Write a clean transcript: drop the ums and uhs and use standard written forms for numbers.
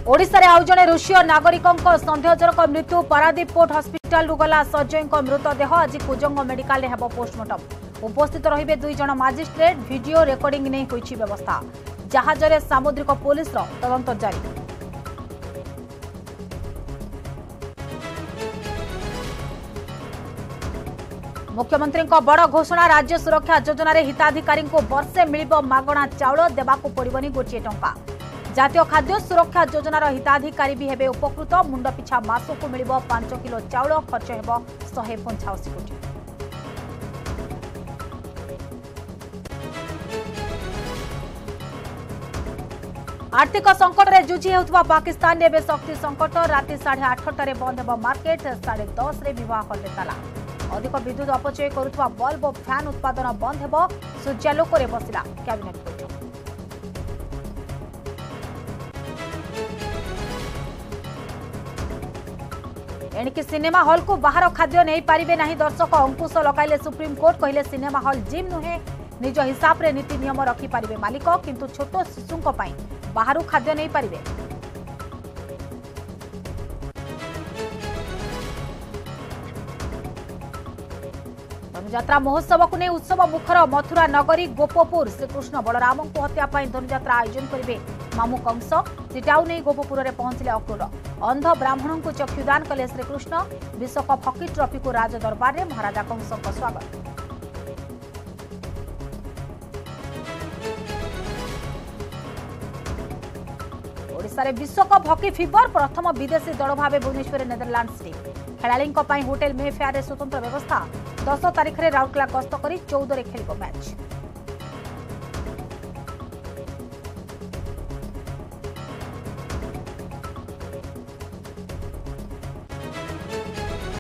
ओडिशा रे आउ जणे रूसीय नागरिकଙ୍କ संदेहजनक मृत्यु पारादीप पोर्ट हॉस्पिटल रु गला सजयଙ୍କ मृतदेह आज कुजंग मेडिकल रे हेबो पोस्टमार्टम। उपस्थित रहिबे दुई जण मजिस्ट्रेट। वीडियो रेकर्डिंग नै होईछि व्यवस्था। जहाज रे सामुद्रिक पुलिस रो तदंत जारी। मुख्यमंत्री बड़ घोषणा। राज्य सुरक्षा योजन हिताधिकारी वर्षे मिलिबो मागणा चाउल देबाकू पड़िबनी गोटे टंका। जातीय खाद्य सुरक्षा योजनार हिताधिकारी भी हेबे उपकृत। मुंड पिछा मासकू मिलिबो 5 किलो चाउल। खर्च हेबो 185 कोटी। आर्थिक संकट रे जुझी हेउथबा पाकिस्तान ने शक्ति संकट। राति 8:30 बंद हेबो मार्केट। 10:30 रे विवाह हल ताला। अधिक विद्युत अपचय करुवा बल्ब और फैन उत्पादन बंद हेबो। सूर्यालोक रे बसिला कैबिनेट बैठक। एणिकी सिनेमा हॉल को बाहर खाद्य नहीं पारिबे नहीं दर्शक। अंकुश लगाइले सुप्रीम कोर्ट। कहले सिनेमा हॉल जिम नुहे। निज हिसाब रे नीति नियम रखि पारिबे मालिक, किंतु छोट शिशुंक पई बाहर खाद्य नहीं पारिबे। धनुଯାत्रा महोत्सव को नहीं उत्सव मुखर मथुरा नगरी गोपपुर। श्रीकृष्ण बलराम को हत्या पाई धनुଯାत्रा आयोजन करेंगे मामू कंस। चिटाऊ नहीं गोपपुर में पहुंचले अक्रूर। अंध ब्राह्मण को चक्षुदान कले श्रीकृष्ण। विश्वकप हॉकी ट्रॉफी को राज दरबार में महाराजा कंस का स्वागत। ओडिशा रे विश्वकप हॉकी फीवर। प्रथम विदेशी दल भाव भुवनेश्वर नेदरलैंड्स टीम। खेलाड़ी होटेल मे फेयर स्वतंत्र व्यवस्था। 10 तारिख में राउरकेला गस्त कर 14 खेल मैच।